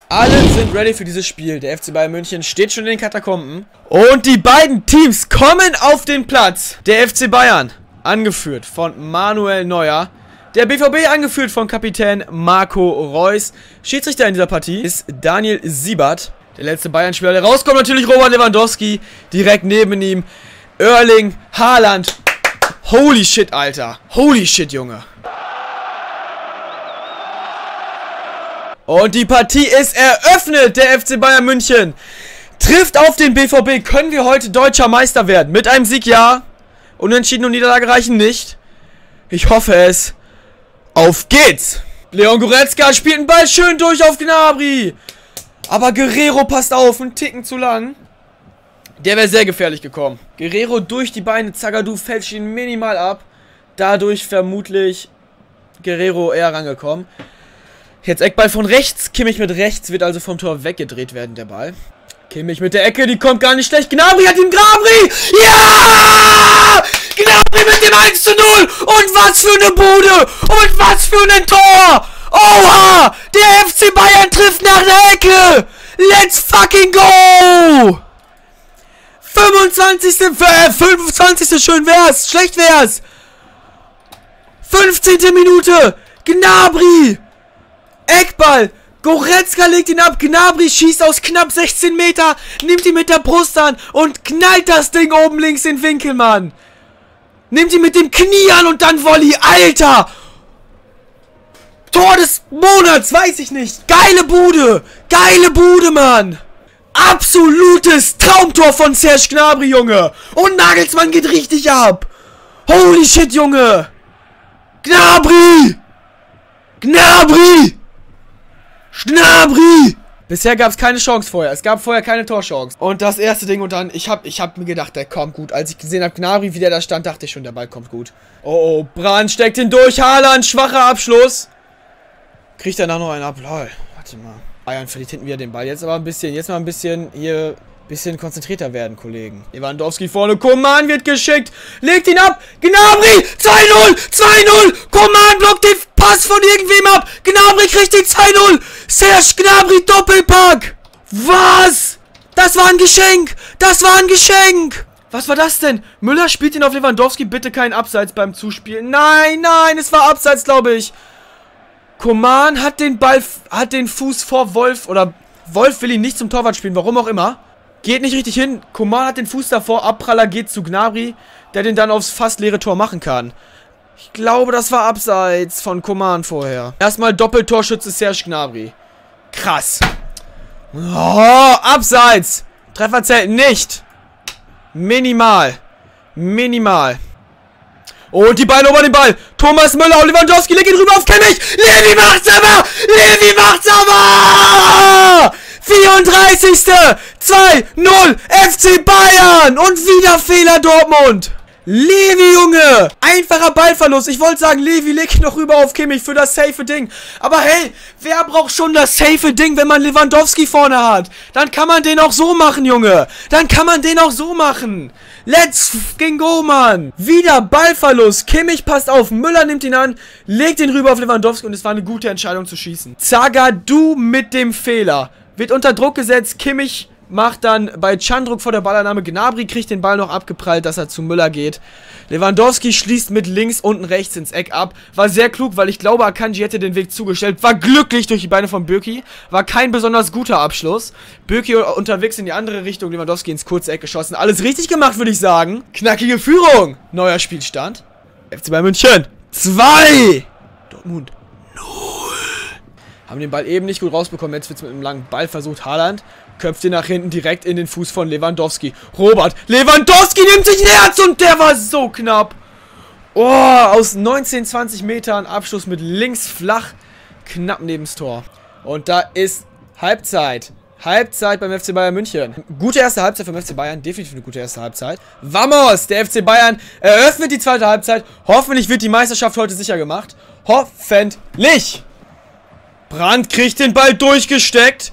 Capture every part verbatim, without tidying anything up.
Alle sind ready für dieses Spiel. Der F C Bayern München steht schon in den Katakomben. Und die beiden Teams kommen auf den Platz. Der F C Bayern, angeführt von Manuel Neuer. Der B V B, angeführt von Kapitän Marco Reus. Schiedsrichter in dieser Partie ist Daniel Siebert. Der letzte Bayern-Spieler, der rauskommt, natürlich Robert Lewandowski. Direkt neben ihm Erling Haaland. Holy shit, Alter. Holy shit, Junge. Und die Partie ist eröffnet. Der F C Bayern München trifft auf den B V B. Können wir heute deutscher Meister werden? Mit einem Sieg ja. Unentschieden und Niederlage reichen nicht. Ich hoffe es. Auf geht's. Leon Goretzka spielt den Ball schön durch auf Gnabry. Aber Guerrero passt auf. Einen Ticken zu lang. Der wäre sehr gefährlich gekommen. Guerrero durch die Beine. Zagadou fälscht ihn minimal ab. Dadurch vermutlich Guerrero eher rangekommen. Jetzt Eckball von rechts. Kimmich mit rechts wird also vom Tor weggedreht werden, der Ball. Kimmich mit der Ecke, die kommt gar nicht schlecht. Gnabry hat ihn, Gnabry! Ja! Gnabry mit dem eins zu null! Und was für eine Bude! Und was für ein Tor! Oha! Der F C Bayern trifft nach der Ecke! Let's fucking go! fünfundzwanzigste Äh, fünfundzwanzigste Schön wär's! Schlecht wär's! fünfzehnte Minute! Gnabry! Eckball! Goretzka legt ihn ab, Gnabry schießt aus knapp sechzehn Meter, nimmt ihn mit der Brust an und knallt das Ding oben links in den Winkel, Mann. Nimmt ihn mit dem Knie an und dann Volley, Alter. Tor des Monats, weiß ich nicht. Geile Bude, geile Bude, Mann. Absolutes Traumtor von Serge Gnabry, Junge. Und Nagelsmann geht richtig ab. Holy shit, Junge. Gnabry. Gnabry. Gnabry! Bisher gab es keine Chance vorher. Es gab vorher keine Torchance. Und das erste Ding und dann, ich hab, ich hab mir gedacht, der kommt gut. Als ich gesehen habe, Gnabry, wie der da stand, dachte ich schon, der Ball kommt gut. Oh, oh, Brandt steckt ihn durch. Haaland, schwacher Abschluss. Kriegt danach noch einen ab. Lol. Warte mal. Bayern verliert hinten wieder den Ball. Jetzt aber ein bisschen, jetzt mal ein bisschen hier, bisschen konzentrierter werden, Kollegen. Lewandowski vorne. Coman wird geschickt. Legt ihn ab. Gnabry! zwei null! zwei null! Coman blockt den Pass von irgendwem ab. Gnabry kriegt den zwei null. Serge Gnabry Doppelpack. Was? Das war ein Geschenk. Das war ein Geschenk. Was war das denn? Müller spielt ihn auf Lewandowski. Bitte kein Abseits beim Zuspielen. Nein, nein, es war Abseits, glaube ich. Coman hat den Ball, hat den Fuß vor Wolf. Oder Wolf will ihn nicht zum Torwart spielen. Warum auch immer. Geht nicht richtig hin. Coman hat den Fuß davor. Abpraller geht zu Gnabry, der den dann aufs fast leere Tor machen kann. Ich glaube, das war Abseits von Coman vorher. Erstmal Doppeltorschütze Serge Gnabry. Krass. Oh, Abseits. Treffer zählt nicht. Minimal. Minimal. Und die Beine über den Ball. Thomas Müller und Lewandowski legen rüber auf Kimmich. Levi macht's aber. Levi macht's aber. vierunddreißigste zwei null F C Bayern. Und wieder Fehler Dortmund. Levi, Junge! Einfacher Ballverlust. Ich wollte sagen, Levi legt noch rüber auf Kimmich für das safe Ding. Aber hey, wer braucht schon das safe Ding, wenn man Lewandowski vorne hat? Dann kann man den auch so machen, Junge. Dann kann man den auch so machen. Let's fucking go, Mann. Wieder Ballverlust. Kimmich passt auf. Müller nimmt ihn an, legt ihn rüber auf Lewandowski und es war eine gute Entscheidung zu schießen. Zagadou mit dem Fehler. Wird unter Druck gesetzt. Kimmich macht dann bei Chandruk vor der Ballannahme. Gnabry kriegt den Ball noch abgeprallt, dass er zu Müller geht. Lewandowski schließt mit links unten rechts ins Eck ab. War sehr klug, weil ich glaube, Akanji hätte den Weg zugestellt. War glücklich durch die Beine von Bürki. War kein besonders guter Abschluss. Bürki unterwegs in die andere Richtung. Lewandowski ins kurze Eck geschossen. Alles richtig gemacht, würde ich sagen. Knackige Führung. Neuer Spielstand. F C Bayern München. zwei. Dortmund. Haben den Ball eben nicht gut rausbekommen. Jetzt wird es mit einem langen Ball versucht. Haaland köpft ihn nach hinten direkt in den Fuß von Lewandowski. Robert Lewandowski nimmt sich ein Herz und der war so knapp. Oh, aus neunzehn, zwanzig Metern Abschluss mit links flach. Knapp neben das Tor. Und da ist Halbzeit. Halbzeit beim F C Bayern München. Gute erste Halbzeit vom F C Bayern. Definitiv eine gute erste Halbzeit. Vamos! Der F C Bayern eröffnet die zweite Halbzeit. Hoffentlich wird die Meisterschaft heute sicher gemacht. Hoffentlich! Brandt kriegt den Ball durchgesteckt.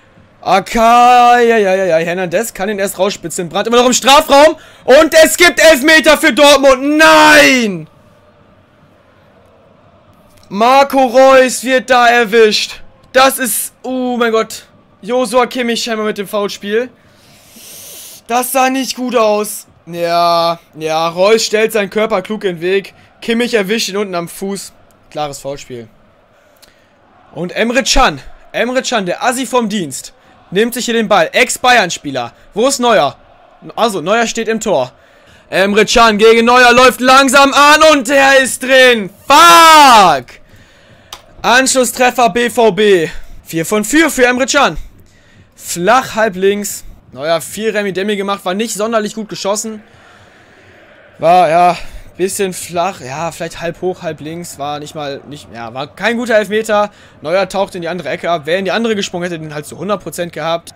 Okay, ja, ja, ja, ja. Hernandez kann ihn erst rausspitzen. Brandt immer noch im Strafraum. Und es gibt Elfmeter für Dortmund. Nein! Marco Reus wird da erwischt. Das ist... Oh mein Gott. Joshua Kimmich scheinbar mit dem Foulspiel. Das sah nicht gut aus. Ja, ja, Reus stellt seinen Körper klug in den Weg. Kimmich erwischt ihn unten am Fuß. Klares Foulspiel. Und Emre Can. Emre Can, der Assi vom Dienst. Nimmt sich hier den Ball. Ex-Bayern-Spieler. Wo ist Neuer? Also, Neuer steht im Tor. Emre Can gegen Neuer läuft langsam an und der ist drin. Fuck! Anschlusstreffer B V B. vier von vier für Emre Can. Flach, halb links. Neuer viel Remi-Demi gemacht. War nicht sonderlich gut geschossen. War, ja, bisschen flach. Ja, vielleicht halb hoch, halb links. War nicht mal, nicht, ja, war kein guter Elfmeter. Neuer taucht in die andere Ecke ab. Wer in die andere gesprungen hätte, den halt zu hundert Prozent gehabt.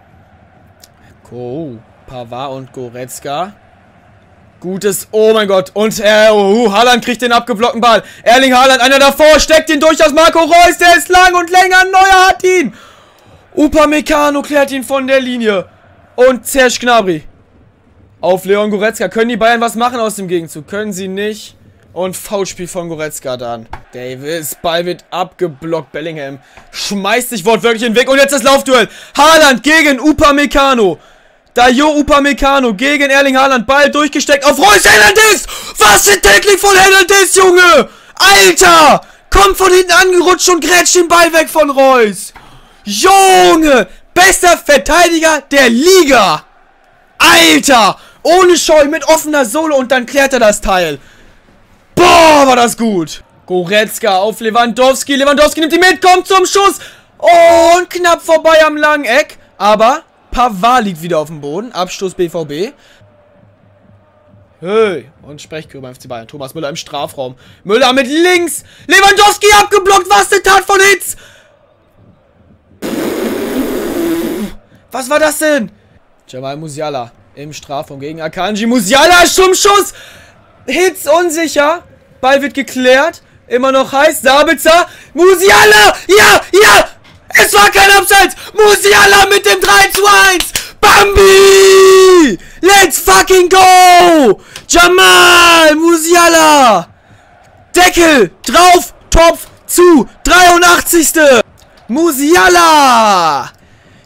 Oh, Pavard und Goretzka. Gutes, oh mein Gott. Und äh, uh, Haaland kriegt den abgeblockten Ball. Erling Haaland, einer davor, steckt ihn durch aus Marco Reus. Der ist lang und länger. Neuer hat ihn. Upamecano klärt ihn von der Linie. Und Serge Gnabry. Auf Leon Goretzka. Können die Bayern was machen aus dem Gegenzug? Können sie nicht. Und Foulspiel von Goretzka dann. Davis, Ball wird abgeblockt. Bellingham schmeißt sich wortwörtlich in den Weg. Und jetzt das Laufduell. Haaland gegen Upamecano. Dayo Upamecano gegen Erling Haaland. Ball durchgesteckt auf Reus. Hernandez! Was ist Tackling von Hernandez, Junge? Alter! Kommt von hinten angerutscht und grätscht den Ball weg von Reus. Junge! Bester Verteidiger der Liga! Alter! Ohne Scheu, mit offener Sohle und dann klärt er das Teil. Boah, war das gut. Goretzka auf Lewandowski. Lewandowski nimmt die mit, kommt zum Schuss. Oh, und knapp vorbei am langen Eck. Aber Pavard liegt wieder auf dem Boden. Abstoß B V B. Hey, und Sprechchor beim F C Bayern. Thomas Müller im Strafraum. Müller mit links. Lewandowski abgeblockt. Was eine Tat von Hitz. Was war das denn? Jamal Musiala im Strafraum gegen Akanji. Musiala zum Schuss. Hitz unsicher. Ball wird geklärt. Immer noch heiß. Sabitzer. Musiala. Ja, ja. Es war kein Abseits. Musiala mit dem drei zu eins. Bambi. Let's fucking go. Jamal Musiala. Deckel. Drauf. Topf. Zu. dreiundachtzigste Musiala.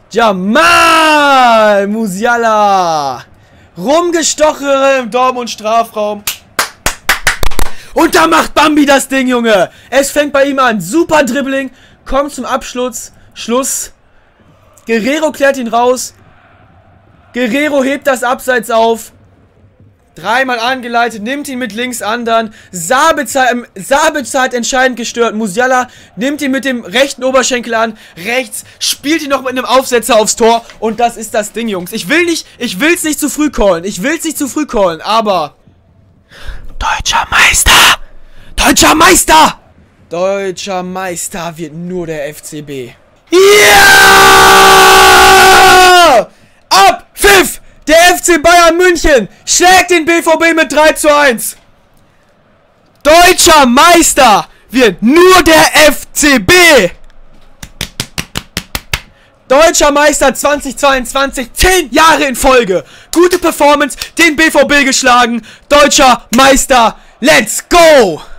Jamal Musiala. Rumgestochen im Dortmund-Strafraum. Und da macht Bambi das Ding, Junge. Es fängt bei ihm an. Super Dribbling. Kommt zum Abschluss. Schluss. Guerrero klärt ihn raus. Guerrero hebt das Abseits auf. Dreimal angeleitet. Nimmt ihn mit links an dann. Sabitzer, ähm, Sabitzer hat entscheidend gestört. Musiala nimmt ihn mit dem rechten Oberschenkel an. Rechts. Spielt ihn noch mit einem Aufsetzer aufs Tor. Und das ist das Ding, Jungs. Ich will nicht, ich will's nicht zu früh callen. Ich will's nicht zu früh callen. Aber... Deutscher Meister! Deutscher Meister! Deutscher Meister wird nur der F C B. Ja! Abpfiff! Der F C Bayern München schlägt den B V B mit drei zu eins. Deutscher Meister wird nur der F C B. Deutscher Meister zweitausendzweiundzwanzig, zehn Jahre in Folge. Gute Performance, den B V B geschlagen. Deutscher Meister, let's go!